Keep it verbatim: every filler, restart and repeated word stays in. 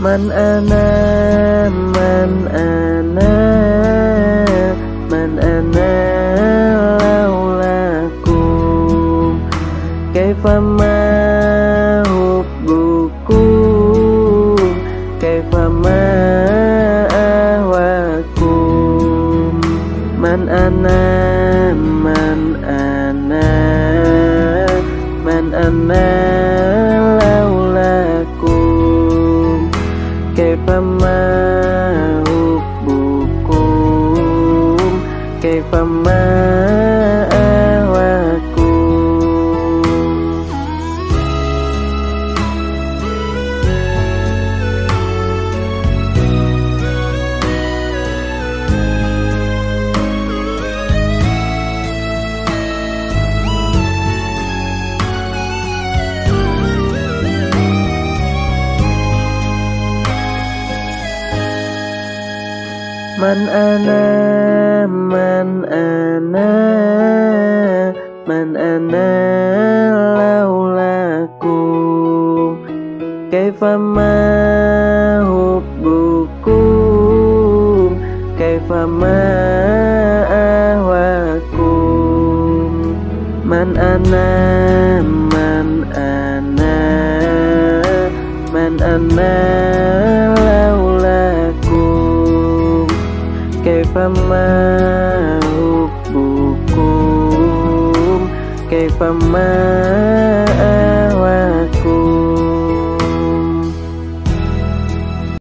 Man ana, man ana, man ana laulaakum. Kaifa ma hubbukum, kaifa ma ahwaakum. Man ana, man ana, man ana laulaakum. Kaifa ma hubbukum, kaifa ma ahwaakum. Man ana, man ana, man ana laulaakum. Kaifa ma hubbukum, kaifa ma ahwaakum. Man ana, man ana, man ana laulaakum. Kaifa ma hubbukum, kaifa ma